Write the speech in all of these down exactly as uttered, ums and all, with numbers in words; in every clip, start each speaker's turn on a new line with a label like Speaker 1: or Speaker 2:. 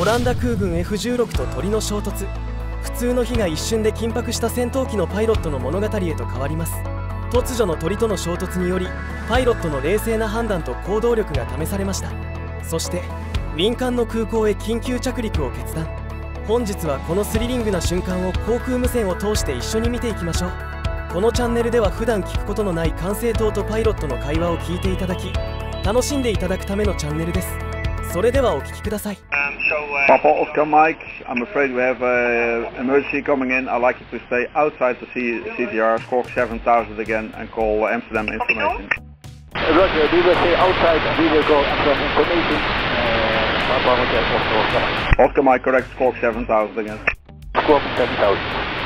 Speaker 1: ランダ空軍 エフじゅうろく と鳥の衝突。普通の日が一瞬で緊迫した戦闘機のパイロットの物語へと変わります。突如の鳥との衝突によりパイロットの冷静な判断と行動力が試されました。そして民間の空港へ緊急着陸を決断。本日はこのスリリングな瞬間を航空無線を通して一緒に見ていきましょう。このチャンネルでは普段聞くことのない管制塔とパイロットの会話を聞いていただき楽しんでいただくためのチャンネルです。それではお聞きください。
Speaker 2: Papa Oscar Mike, I'm afraid we have an emergency coming in. I'd like you to stay outside the C CTR, Squawk seven thousand again, and call Amsterdam information.
Speaker 3: Roger, we will stay outside and we will call Amsterdam information. Uh, Papa Oscar, Oscar.
Speaker 2: Oscar Mike, correct, Squawk seven thousand again.
Speaker 3: Squawk seven thousand.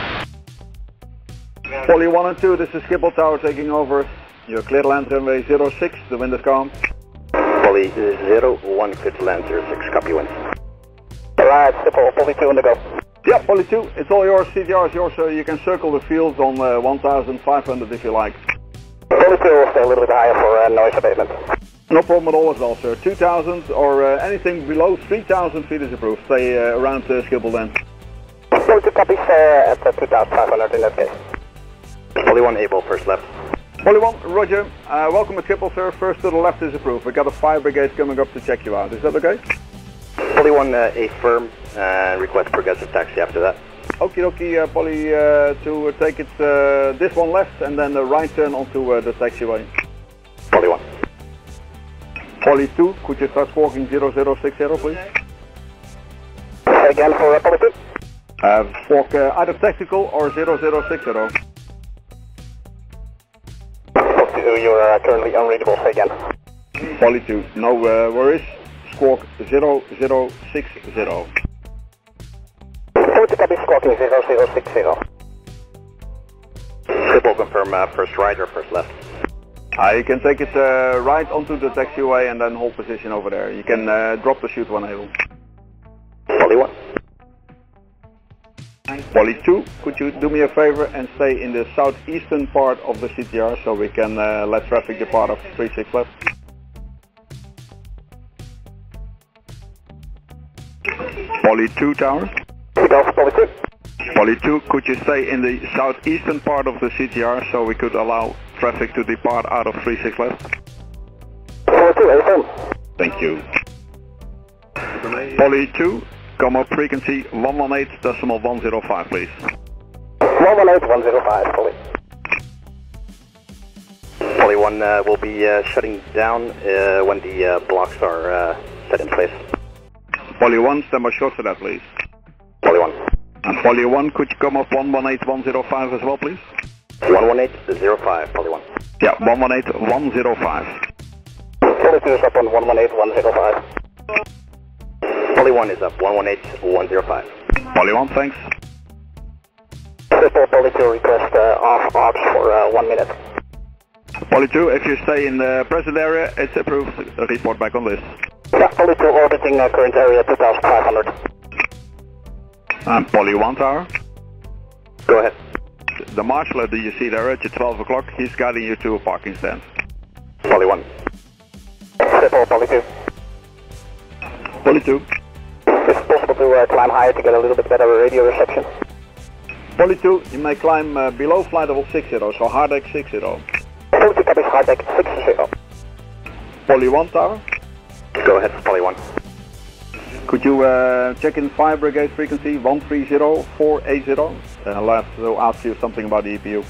Speaker 2: Poly one and two, this is Schiphol Tower taking over. You're clear to land runway zero six, the wind is calm.
Speaker 4: Poly zero one, clear to land zero six, copy wind.
Speaker 3: Alright, Schiphol, Poly two on the go.
Speaker 2: Yeah, Poly two, it's all yours, C T R is yours, so you can circle the fields on uh, one thousand five hundred if you like.
Speaker 3: Poly two will stay a little bit higher for uh, noise abatement.
Speaker 2: No problem at all as well, sir. two thousand or uh, anything below three thousand feet is approved. Stay uh, around uh, Schiphol then.
Speaker 3: Poly two copies uh, at uh, two thousand five hundred in that case.
Speaker 4: Poly one, able, first left.
Speaker 2: Poly one, roger. Uh, welcome at Schiphol, sir. First to the left is approved. We've got a fire brigade coming up to check you out. Is that okay?
Speaker 4: Poly one, uh, A firm, and uh, request progressive taxi after that.
Speaker 2: Okie dokie, uh, Poly uh, to uh, take it uh, this one left and then the right turn onto uh, the taxiway.
Speaker 4: Poly one.
Speaker 2: Poly two, could you start squawking zero zero six zero, please?
Speaker 3: Again for uh, Poly two.
Speaker 2: Uh, squawk uh, either tactical or zero zero six zero.
Speaker 3: Poly two, you're uh, currently unreadable, say again.
Speaker 2: Poly two, no uh, worries. Squawk zero zero six zero.
Speaker 3: Poly two copies squawking zero zero six zero.
Speaker 4: Triple confirm uh, first right or first left.
Speaker 2: Uh, you can take it uh, right onto the taxiway and then hold position over there. You can uh, drop the chute when able.
Speaker 4: Poly one.
Speaker 2: Poly two, could you do me a favor and stay in the southeastern part of the C T R so we can uh, let traffic depart of three six left. Poly two tower.
Speaker 3: Poly two.
Speaker 2: Poly two, could you stay in the southeastern part of the C T R so we could allow traffic to depart out of three six left?
Speaker 3: Poly two, A firm.
Speaker 2: Thank you. Poly two, come up frequency one one eight decimal one zero five, please.
Speaker 3: one one eight one zero five, Poly.
Speaker 4: Poly one uh, will be uh, shutting down uh, when the uh, blocks are uh, set in place.
Speaker 2: Poly one, stand by short for that, please.
Speaker 4: Poly one.
Speaker 2: And Poly one, could you come up one one eight one zero five as well, please?
Speaker 4: one one eight zero five, Poly one.
Speaker 2: Yeah, one one eight one zero five.
Speaker 3: Poly two is up on one one eight one zero five.
Speaker 4: Poly one is up, one one eight one zero five.
Speaker 2: Poly one, thanks.
Speaker 3: Triple Poly two request uh, off ops for uh, one minute.
Speaker 2: Poly two, if you stay in the present area, it's approved. Report back on this.
Speaker 3: Yeah, Poly two orbiting uh, current area two thousand five hundred.
Speaker 2: And Poly one tower.
Speaker 4: Go ahead.
Speaker 2: The marshal that you see there at your twelve o'clock, he's guiding you to a parking stand.
Speaker 4: Poly one.
Speaker 3: Triple Poly two.
Speaker 2: Poly two.
Speaker 3: Is it possible to uh, climb higher to get a little bit better radio reception?
Speaker 2: Poly two, you may climb uh, below flight level six zero, so hard deck six zero.
Speaker 3: Poly two copies hard deck six zero.
Speaker 2: Poly one tower.
Speaker 4: Go ahead, Poly one.
Speaker 2: Could you uh, check in fire brigade frequency one three zero four eight zero? Uh, I'll have to ask you something about the E P U.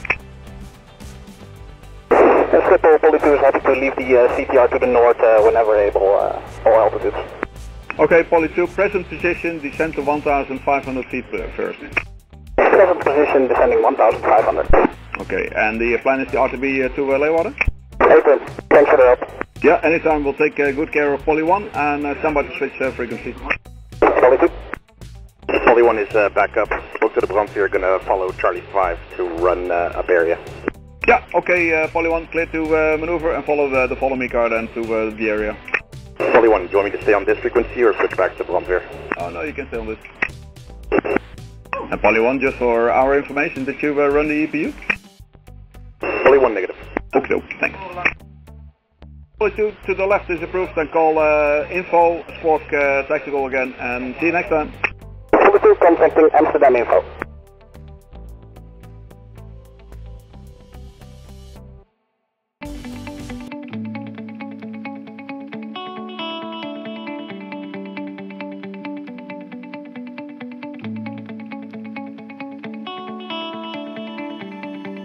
Speaker 3: And Triple Poly two is happy to leave the uh, C T R to the north uh, whenever able, uh, all altitudes.
Speaker 2: Okay, Poly two, present position, descend to one thousand five hundred feet first.
Speaker 3: Present position, descending one thousand five hundred.
Speaker 2: Okay, and the plan is the R T B uh, to uh, Leeuwarden?
Speaker 3: April, thanks for the help.
Speaker 2: Yeah, anytime, we'll take uh, good care of Poly one and uh, somebody switch uh, frequency.
Speaker 3: Poly two.
Speaker 4: Poly one is uh, back up. Spoke to the brandweer, gonna follow Charlie five to run uh, up area.
Speaker 2: Yeah, okay, uh, Poly one, clear to uh, maneuver and follow the, the follow me car then to uh, the area.
Speaker 4: Poly one, do you want me to stay on this frequency or switch back to brandweer?
Speaker 2: Oh no, you can stay on this. And Poly one, just for our information, did you uh, run the E P U?
Speaker 4: Poly one negative.
Speaker 2: Okay, thanks. two to the left is approved, then call uh, info, Squawk uh, tactical again, and see you next time.
Speaker 4: two contacting Amsterdam info.